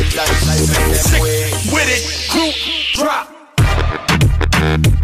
life, make them way. With it, group drop.